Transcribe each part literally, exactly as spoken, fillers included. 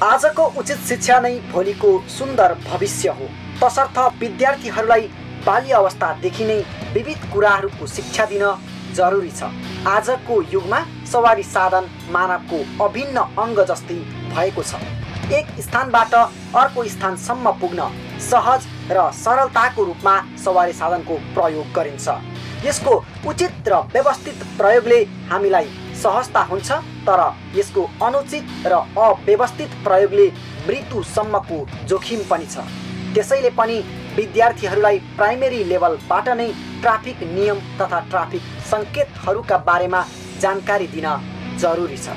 आजको उचित शिक्षा नै भोलिको सुन्दर भविष्य हो। तसर्थ विद्यार्थीहरूलाई बाल्य अवस्थादेखि नै विविध कुराहरूको शिक्षा दिन जरुरी छ। आजको युगमा सवारी साधन मानवको अभिन्न अङ्ग जस्तै भएको छ। एक स्थानबाट अर्को स्थानसम्म पुग्न सहज र सरलताको रूपमा सवारी साधनको प्रयोग गरिन्छ। यसको उचित र व्यवस्थित प्रयोगले हामीलाई सहजता हुन्छ, तर यसको अनुचित र अव्यवस्थित प्रयोगले मृत्युसम्मको जोखिम पनि छ। त्यसैले पनि विद्यार्थीहरूलाई प्राइमेरी लेभलबाट नै ट्राफिक नियम तथा ट्राफिक सङ्केतहरूका बारेमा जानकारी दिन जरुरी छ।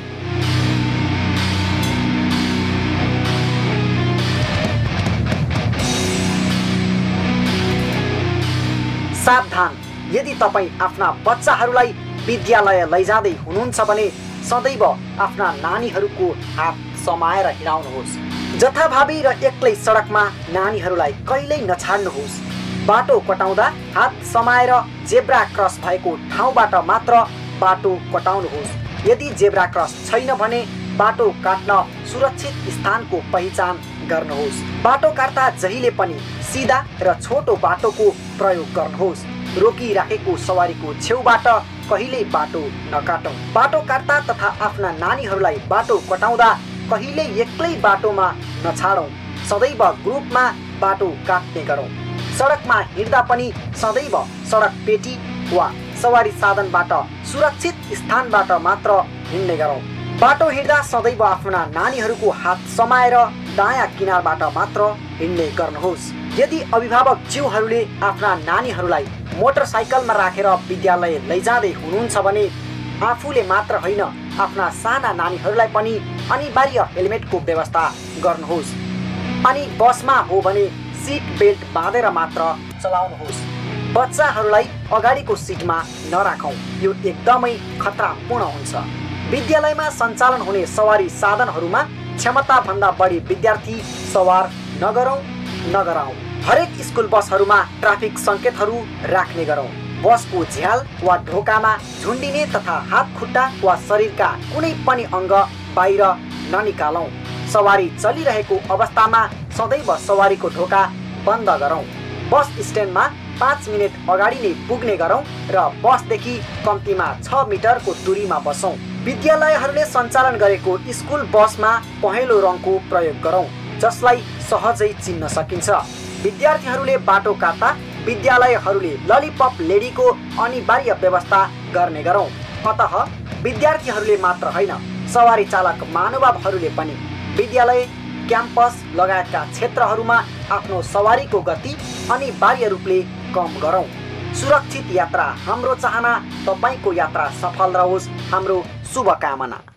सावधान! यदि तपाईँ आफ्ना बच्चाहरूलाई विद्यालय लैजाँदै हुनुहुन्छ भने सदैव आफ्ना नानीहरूको हात समाएर हिँडाउनुहोस्। जथाभावी र एक्लै सडकमा नानीहरूलाई कहिल्यै नछाड्नुहोस्। बाटो कटाउँदा हात समाएर जेब्रा क्रस भएको ठाउँबाट मात्र बाटो कटाउनुहोस्। यदि जेब्रा क्रस छैन भने बाटो काट्न सुरक्षित स्थानको पहिचान गर्नुहोस्। बाटो काट्दा जहिले पनि सिधा र छोटो बाटोको प्रयोग गर्नुहोस्। रोकिराखेको सवारीको छेउबाट कहिल्यै बाटो नकाटौँ। बाटो काट्दा तथा आफ्ना नानीहरूलाई बाटो कटाउँदा कहिल्यै एक्लै बाटोमा नछाडौँ। सदैव ग्रुपमा बाटो काट्ने गरौँ। सडकमा हिँड्दा पनि सदैव सडक पेटी वा सवारी साधनबाट सुरक्षित स्थानबाट मात्र हिँड्ने गरौँ। बाटो हिँड्दा सदैव आफ्ना नानीहरूको हात समाएर दायाँ किनारबाट मात्र हिँड्ने गर्नुहोस्। यदि अभिभावक ज्यूहरूले आफ्ना नानीहरूलाई मोटरसाइकलमा राखेर विद्यालय लैजाँदै हुनुहुन्छ भने आफूले मात्र होइन, आफ्ना साना नानीहरूलाई पनि अनिवार्य हेलमेटको व्यवस्था गर्नुहोस्। अनि बसमा हो भने सिट बेल्ट बाँधेर मात्र चलाउनुहोस्। बच्चाहरूलाई अगाडिको सिटमा नराखौँ, यो एकदमै खतरापूर्ण हुन्छ। विद्यालयमा सञ्चालन हुने सवारी साधनहरूमा क्षमताभन्दा बढी विद्यार्थी सवार नगरौँ नगराउँ। हरेक स्कुल बसहरूमा ट्राफिक सङ्केतहरू राख्ने गरौँ। बसको झ्याल वा ढोकामा झुन्डिने तथा हात खुट्टा वा शरीरका कुनै पनि अङ्ग बाहिर ननिकालौँ। सवारी चलिरहेको अवस्थामा सदैव सवारीको ढोका बन्द गरौँ। बस स्ट्यान्डमा पाँच मिनट अगाडि नै पुग्ने गरौँ र बसदेखि कम्तीमा छ मिटरको दूरीमा बसौँ। विद्यालयहरूले सञ्चालन गरेको स्कुल बसमा पहेँलो रङको प्रयोग गरौँ, जसलाई सहजै चिन्न सकिन्छ। विद्यार्थीहरूले बाटो काट्दा विद्यालयहरूले ललिपप लेडीको अनिवार्य व्यवस्था गर्ने गरौँ। अतः विद्यार्थीहरूले मात्र होइन, सवारी चालक महानुभावहरूले पनि विद्यालय, क्याम्पस लगायतका क्षेत्रहरूमा आफ्नो सवारीको गति अनिवार्य रूपले कम गरौँ। सुरक्षित यात्रा हाम्रो चाहना। तपाईँको यात्रा सफल रहोस्, हाम्रो शुभकामना।